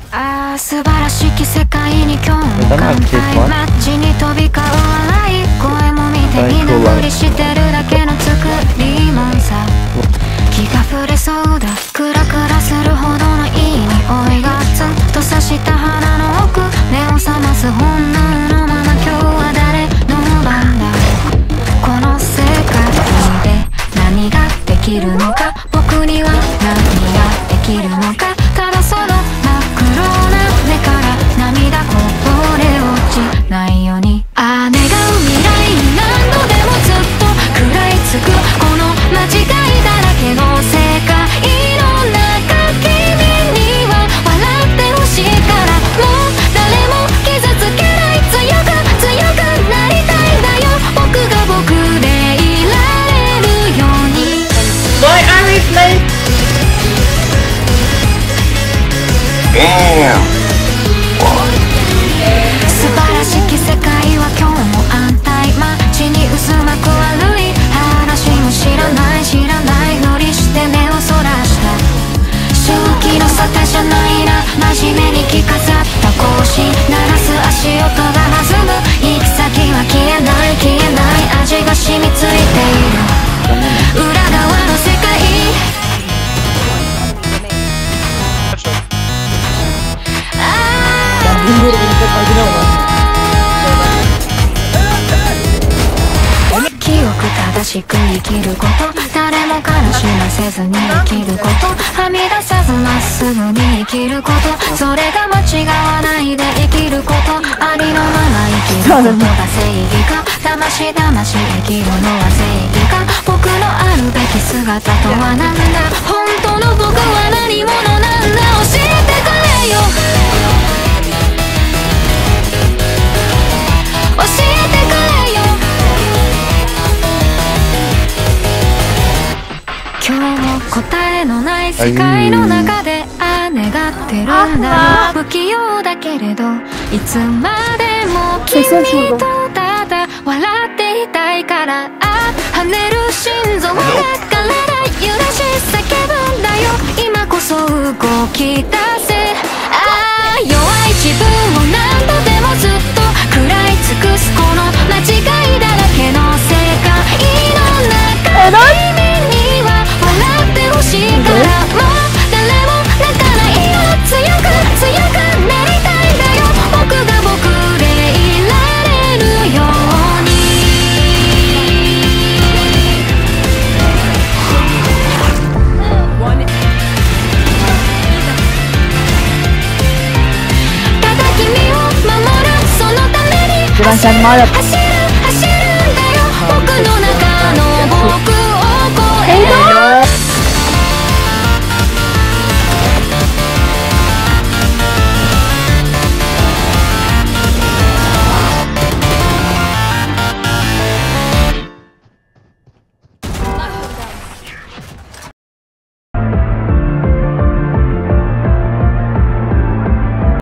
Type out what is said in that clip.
ああ、素晴らしき世界に今日も乾杯。街に飛び交う笑い声も見て居眠りしてるだけの作りもんさ。気が触れそうだ、クラクラするほどのいい匂いがツンと刺した鼻の奥、目を覚ます本能のまま今日は誰の番だ。この世界で何ができるのか、僕には何ができるのか。ただその真っ黒な目から涙こぼれ落ちないように、ああ願う未来に何度でもずっと食らいつくこの間違いだらけの世界の中、君には笑ってほしいから、もう誰も傷つけない、強くなりたいんだよ、僕が僕でいられるように。 Why are we playing? Damn. 素晴らしき世界は今日も安泰、街に渦巻く悪い話も知らないふりして目をそらした。正気の沙汰じゃないな、真面目に着飾った格子、鳴らす足音が弾む、行き先は消えない味が染みついている裏側の世界。記憶正しく生きること、誰も悲しませずに生きること、はみ出さずまっすぐに生きること、それが間違わないで生きること、ありのまま生きることが正義か、魂生きるのは正義か、僕のあるべき姿とは何だ、本当の僕は何者なんだ、教えてくれよ、教えてくれよ。今日も答えのない世界の中で願ってるんだ、不器用だけれどいつまでも君とただ笑っていたいから、跳ねる心臓が体揺らし叫ぶんだよ、今こそ動き出せ。弱い自分を何度でもずっと食らい尽くすこの間違いだらけの世界の中、君には笑ってほしいから、もう誰も泣かないよ、強くなりたいんだよ、僕が僕でいられるように。ただ君を守るそのために走